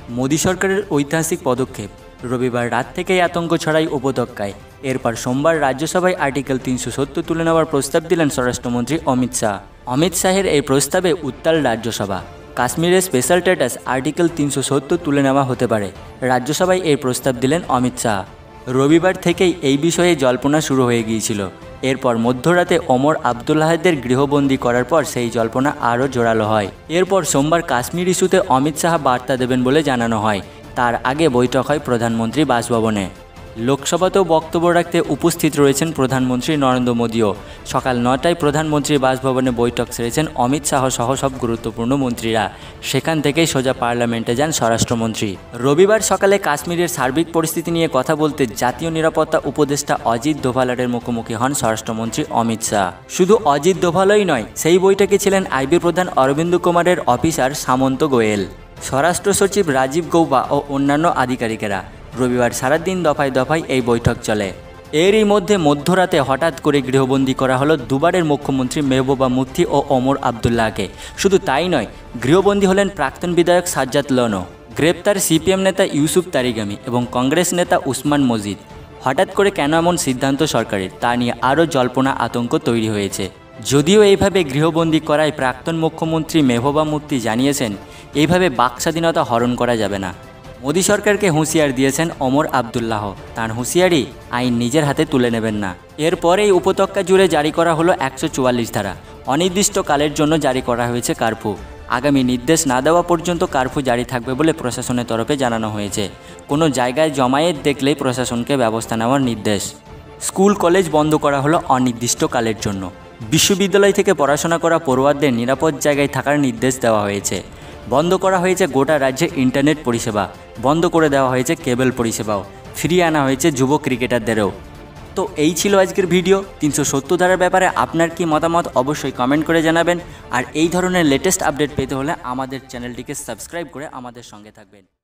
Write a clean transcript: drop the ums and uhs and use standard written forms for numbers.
মোদী সরকারের ঐতিহাসিক পদক্ষেপ। রবিবার রাত থেকেই আতঙ্ক ছড়ায় উপত্যকায়। এরপর সোমবার রাজ্যসভায় আর্টিকেল 370 তুলে নেওয়ার প্রস্তাব দিলেন স্বরাষ্ট্রমন্ত্রী অমিত শাহ। অমিত শাহের এই প্রস্তাবে উত্তাল রাজ্যসভা। কাশ্মীরের স্পেশাল স্ট্যাটাস আর্টিকেল 370 তুলে নেওয়া হতে পারে। রাজ্যসভায় এই প্রস্তাব দিলেন অমিত শাহ। রবিবার থেকেই এই বিষয়ে জল্পনা শুরু হয়ে গিয়েছিল। এরপর মধ্যরাতে ওমর আবদুল্লাহদের গৃহবন্দী করার পর সেই জল্পনা আরও জোরালো হয়। এরপর সোমবার কাশ্মীর ইস্যুতে অমিত শাহ বার্তা দেবেন বলে জানানো হয়। তার আগে বৈঠক হয় প্রধানমন্ত্রী বাসভবনে। লোকসভাতেও বক্তব্য রাখতে উপস্থিত রয়েছেন প্রধানমন্ত্রী নরেন্দ্র মোদীও। সকাল 9টায় প্রধানমন্ত্রীর বাসভবনে বৈঠক সেরেছেন অমিত শাহ সহ সব গুরুত্বপূর্ণ মন্ত্রীরা। সেখান থেকেই সোজা পার্লামেন্টে যান স্বরাষ্ট্রমন্ত্রী। রবিবার সকালে কাশ্মীরের সার্বিক পরিস্থিতি নিয়ে কথা বলতে জাতীয় নিরাপত্তা উপদেষ্টা অজিত দোভালের মুখোমুখি হন স্বরাষ্ট্রমন্ত্রী অমিত শাহ। শুধু অজিত দোভালই নয়, সেই বৈঠকে ছিলেন আইবি প্রধান অরবিন্দ কুমারের অফিসার সামন্ত গোয়েল, স্বরাষ্ট্র সচিব রাজীব গৌবা ও অন্যান্য আধিকারিকেরা। রবিবার সারাদিন দফায় দফায় এই বৈঠক চলে। এরই মধ্যে মধ্যরাতে হঠাৎ করে গৃহবন্দী করা হলো দুবারের মুখ্যমন্ত্রী মেহবুবা মুফতি ও ওমর আবদুল্লাহকে। শুধু তাই নয়, গৃহবন্দী হলেন প্রাক্তন বিধায়ক সাজ্জাদ লোনো, গ্রেপ্তার সিপিএম নেতা ইউসুফ তারিগামি এবং কংগ্রেস নেতা উসমান মজিদ। হঠাৎ করে কেন এমন সিদ্ধান্ত সরকারের, তা নিয়ে আরও জল্পনা আতঙ্ক তৈরি হয়েছে। যদিও এইভাবে গৃহবন্দী করায় প্রাক্তন মুখ্যমন্ত্রী মেহবুবা মুফতি জানিয়েছেন, এইভাবে বাকস্বাধীনতা হরণ করা যাবে না। মোদী সরকারকে হুঁশিয়ার দিয়েছেন ওমর আবদুল্লাহ। তার হুঁশিয়ারি, আইন নিজের হাতে তুলে নেবেন না। এরপরেই উপত্যকা জুড়ে জারি করা হলো 144 ধারা। অনির্দিষ্টকালের জন্য জারি করা হয়েছে কারফিউ। আগামী নির্দেশ না দেওয়া পর্যন্ত কারফিউ জারি থাকবে বলে প্রশাসনের তরফে জানানো হয়েছে। কোনো জায়গায় জমায়েত দেখলেই প্রশাসনকে ব্যবস্থা নেওয়ার নির্দেশ। স্কুল কলেজ বন্ধ করা হলো অনির্দিষ্টকালের জন্য। বিশ্ববিদ্যালয় থেকে পড়াশোনা করা পড়ুয়াদের নিরাপদ জায়গায় থাকার নির্দেশ দেওয়া হয়েছে। বন্ধ করা হয়েছে গোটা রাজ্যের ইন্টারনেট পরিষেবা। বন্ধ করে দেওয়া হয়েছে কেবল পরিষেবাও। ফিরিয়ে আনা হয়েছে যুব ক্রিকেটারদেরও। তো এই ছিল আজকের ভিডিও। 370 ধারার ব্যাপারে আপনার কি মতামত অবশ্যই কমেন্ট করে জানাবেন। আর এই ধরনের লেটেস্ট আপডেট পেতে হলে আমাদের চ্যানেলটিকে সাবস্ক্রাইব করে আমাদের সঙ্গে থাকবেন।